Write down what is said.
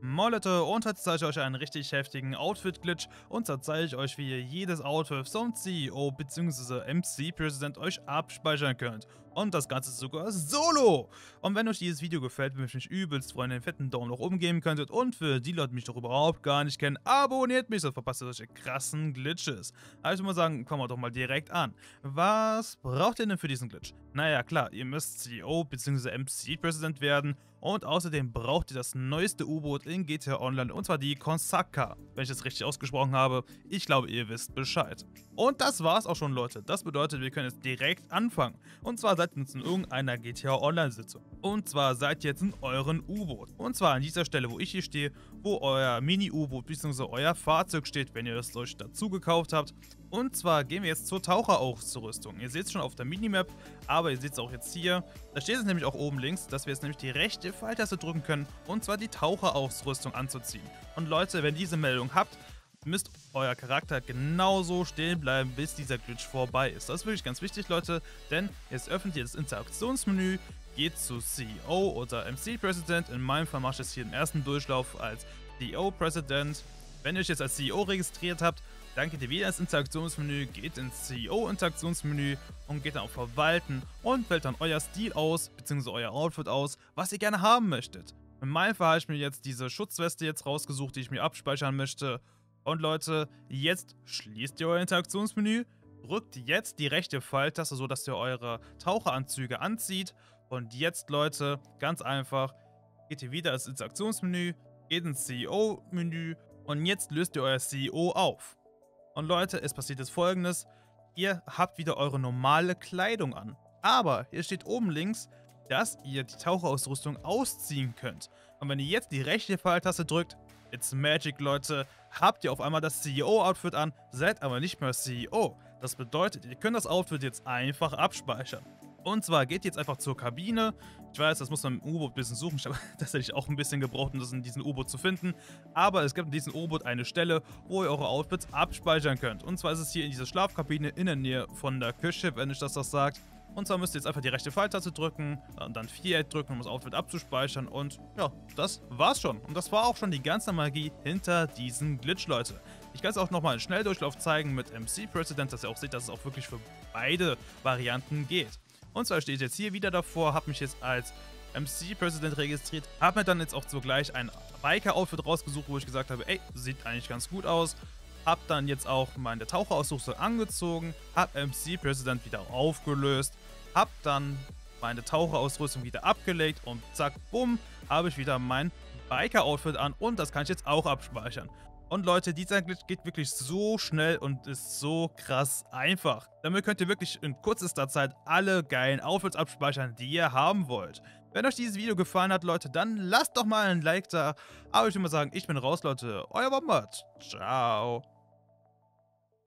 Moin Leute, und heute zeige ich euch einen richtig heftigen Outfit-Glitch und zwar zeige ich euch, wie ihr jedes Outfit vom CEO bzw. MC-Präsident euch abspeichern könnt. Und das Ganze sogar solo! Und wenn euch dieses Video gefällt, würde ich mich übelst freuen, den fetten Daumen nach oben geben könntet. Und für die Leute, die mich doch überhaupt gar nicht kennen, abonniert mich, sonst verpasst ihr solche krassen Glitches. Also ich würde mal sagen, fangen wir doch mal direkt an. Was braucht ihr denn für diesen Glitch? Naja klar, ihr müsst CEO bzw. MC-Präsident werden. Und außerdem braucht ihr das neueste U-Boot in GTA Online, und zwar die Konsaka, wenn ich das richtig ausgesprochen habe. Ich glaube, ihr wisst Bescheid. Und das war's auch schon, Leute. Das bedeutet, wir können jetzt direkt anfangen. Und zwar seid ihr jetzt in irgendeiner GTA Online-Sitzung. Und zwar seid ihr jetzt in euren U-Boot. Und zwar an dieser Stelle, wo ich hier stehe, wo euer Mini-U-Boot bzw. euer Fahrzeug steht, wenn ihr das euch dazu gekauft habt. Und zwar gehen wir jetzt zur Taucherausrüstung. Ihr seht es schon auf der Minimap, aber ihr seht es auch jetzt hier. Da steht es nämlich auch oben links, dass wir jetzt nämlich die rechte Pfeiltaste drücken können, und zwar die Taucherausrüstung anzuziehen. Und Leute, wenn ihr diese Meldung habt, müsst euer Charakter genauso stehen bleiben, bis dieser Glitch vorbei ist. Das ist wirklich ganz wichtig, Leute, denn jetzt öffnet ihr das Interaktionsmenü, geht zu CEO oder MC-President. In meinem Fall mache ich es hier im ersten Durchlauf als CEO-President. Wenn ihr euch jetzt als CEO registriert habt, dann geht ihr wieder ins Interaktionsmenü, geht ins CEO-Interaktionsmenü und geht dann auf Verwalten und wählt dann euer Stil aus, beziehungsweise euer Outfit aus, was ihr gerne haben möchtet. In meinem Fall habe ich mir jetzt diese Schutzweste jetzt rausgesucht, die ich mir abspeichern möchte. Und Leute, jetzt schließt ihr euer Interaktionsmenü, drückt jetzt die rechte Pfeiltaste, sodass ihr eure Taucheranzüge anzieht. Und jetzt, Leute, ganz einfach, geht ihr wieder ins Interaktionsmenü, geht ins CEO-Menü und jetzt löst ihr euer CEO auf. Und Leute, es passiert jetzt Folgendes: Ihr habt wieder eure normale Kleidung an. Aber hier steht oben links, dass ihr die Taucherausrüstung ausziehen könnt. Und wenn ihr jetzt die rechte Pfeiltaste drückt, it's magic, Leute, habt ihr auf einmal das CEO-Outfit an, seid aber nicht mehr CEO. Das bedeutet, ihr könnt das Outfit jetzt einfach abspeichern. Und zwar geht ihr jetzt einfach zur Kabine. Ich weiß, das muss man im U-Boot ein bisschen suchen. Ich habe tatsächlich auch ein bisschen gebraucht, um das in diesem U-Boot zu finden. Aber es gibt in diesem U-Boot eine Stelle, wo ihr eure Outfits abspeichern könnt. Und zwar ist es hier in dieser Schlafkabine in der Nähe von der Küche, wenn euch das sagt. Und zwar müsst ihr jetzt einfach die rechte Pfeiltaste drücken und dann Viereck drücken, um das Outfit abzuspeichern. Und ja, das war's schon. Und das war auch schon die ganze Magie hinter diesem Glitch, Leute. Ich kann es auch nochmal in Schnelldurchlauf zeigen mit MC-President, dass ihr auch seht, dass es auch wirklich für beide Varianten geht. Und zwar stehe ich jetzt hier wieder davor, habe mich jetzt als MC-President registriert, habe mir dann jetzt auch zugleich ein Biker-Outfit rausgesucht, wo ich gesagt habe, ey, sieht eigentlich ganz gut aus. Hab dann jetzt auch meine Taucherausrüstung angezogen, hab MC-President wieder aufgelöst, hab dann meine Taucherausrüstung wieder abgelegt und zack, bumm, habe ich wieder mein Biker-Outfit an und das kann ich jetzt auch abspeichern. Und Leute, dieser Glitch geht wirklich so schnell und ist so krass einfach. Damit könnt ihr wirklich in kürzester Zeit alle geilen Outfits abspeichern, die ihr haben wollt. Wenn euch dieses Video gefallen hat, Leute, dann lasst doch mal ein Like da. Aber ich würde mal sagen, ich bin raus, Leute. Euer Wombat. Ciao.